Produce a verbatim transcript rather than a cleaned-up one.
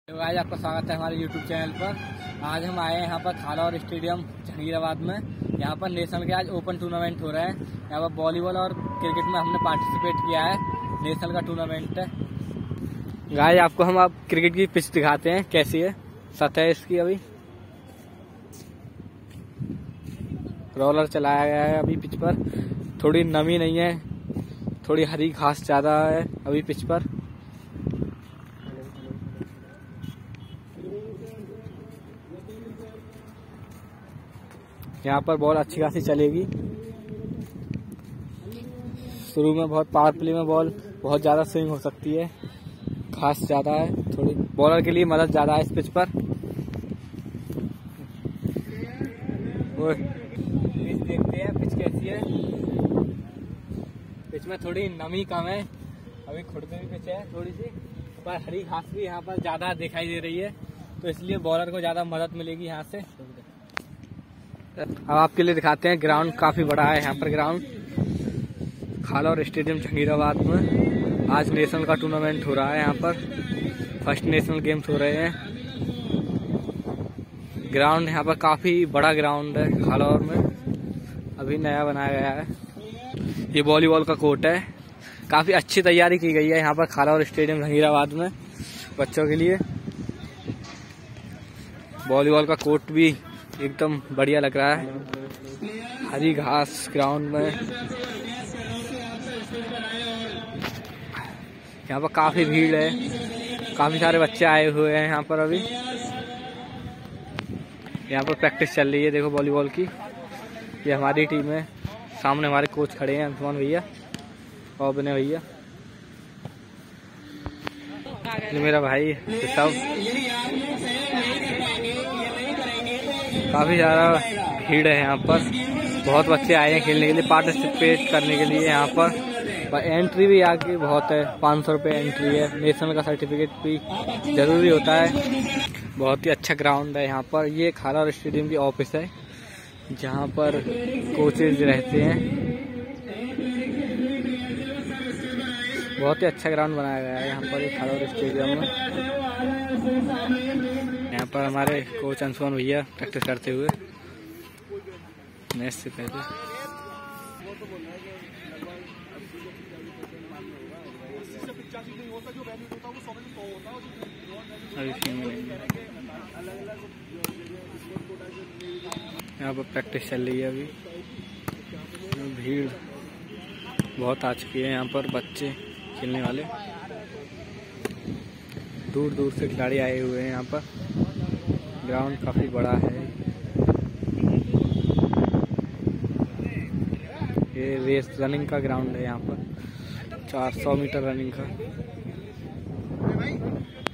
तो आज आपका स्वागत है हमारे यूट्यूब चैनल पर। आज हम आए हैं यहाँ पर खालाऔर स्टेडियम जहांगीराबाद में। यहाँ पर नेशनल के आज ओपन टूर्नामेंट हो रहा है। यहाँ पर वॉलीबॉल और क्रिकेट में हमने पार्टिसिपेट किया है। नेशनल का टूर्नामेंट है। गाइस आपको हम अब क्रिकेट की पिच दिखाते हैं कैसी है। सतह इसकी अभी रोलर चलाया गया है अभी पिच पर। थोड़ी नमी नहीं है, थोड़ी हरी घास ज्यादा है अभी पिच पर। यहाँ पर बॉल अच्छी खासी चलेगी। शुरू में बहुत पावर प्ले में बॉल बहुत ज्यादा स्विंग हो सकती है, घास ज्यादा है, थोड़ी बॉलर के लिए मदद ज्यादा है इस पिच पर। पिच देखते हैं पिच कैसी है। पिच में थोड़ी नमी कम है, अभी खुरदरी पिच है थोड़ी सी, पर हरी घास भी यहाँ पर ज्यादा दिखाई दे रही है, तो इसलिए बॉलर को ज्यादा मदद मिलेगी यहाँ से। अब आपके लिए दिखाते हैं ग्राउंड काफी बड़ा है। यहाँ पर ग्राउंड खालाऔर स्टेडियम जहांगीराबाद में आज नेशनल का टूर्नामेंट हो रहा है। यहाँ पर फर्स्ट नेशनल गेम्स हो रहे हैं। ग्राउंड यहाँ पर काफी बड़ा ग्राउंड है खालाऔर में, अभी नया बनाया गया है। ये वॉलीबॉल का कोर्ट है। काफी अच्छी तैयारी की गई है यहाँ पर खालाऔर स्टेडियम जहांगीराबाद में बच्चों के लिए। वॉलीबॉल का कोर्ट भी एकदम बढ़िया लग रहा है। हरी घास ग्राउंड में। यहाँ पर काफी भीड़ है, काफी सारे बच्चे आए हुए हैं यहाँ पर। अभी यहाँ पर प्रैक्टिस चल रही है, देखो वॉलीबॉल की। ये हमारी टीम है। सामने हमारे कोच खड़े हैं, अंशुमान भैया और विनय भैया। ये मेरा भाई सब। काफी ज्यादा भीड़ है यहाँ पर। बहुत बच्चे आए हैं खेलने के लिए, पार्टिसिपेट करने के लिए यहाँ पर। पर एंट्री भी आगे बहुत है, पाँच सौ रुपये एंट्री है। नेशनल का सर्टिफिकेट भी जरूरी होता है। बहुत ही अच्छा ग्राउंड है यहाँ पर। ये खालाऔर स्टेडियम की ऑफिस है जहाँ पर कोचेज रहते हैं। बहुत ही अच्छा ग्राउंड बनाया गया है यहाँ पर खालाऔर स्टेडियम में। यहाँ पर हमारे कोच अंशुमान भैया प्रैक्टिस करते हुए मैच से पहले। यहाँ पर प्रैक्टिस चल रही है अभी। भीड़ बहुत आ चुकी है यहाँ पर, बच्चे खेलने वाले दूर दूर से खिलाड़ी आए हुए हैं यहाँ पर। ग्राउंड काफी बड़ा है। ये रेस रनिंग का ग्राउंड है यहाँ पर, चार सौ मीटर रनिंग का।